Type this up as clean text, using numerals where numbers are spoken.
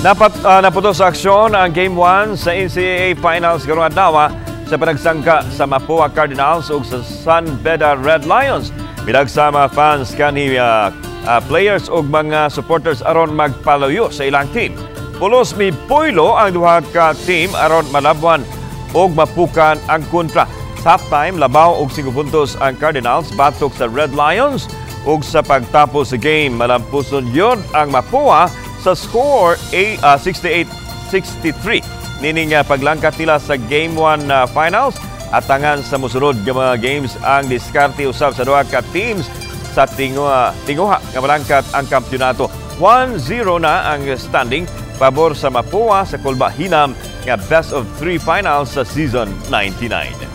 Naputos sa aksyon ang Game 1 sa NCAA Finals karong adlaw sa panagsangka sa Mapua Cardinals ug sa San Beda Red Lions. Midagsa mga fans kani players ug mga supporters aron magpaluyo sa ilang team. Pulos mi puylo ang duha ka team aron malabwan ug mapukan ang kontra. Sa halftime, labaw og 5 puntos ang Cardinals batok sa Red Lions ug sa pagtapos sa game malampuson yon ang Mapua sa score 68-63. Nining paglangkat nila sa Game 1 Finals atangan sa mosunod nga mga games ang diskarte usab sa duha ka teams sa tinguha nga malangkat ang kampyonato. 1-0 na ang standing pabor sa Mapua sa kulba hinam nga best of 3 finals sa season 99.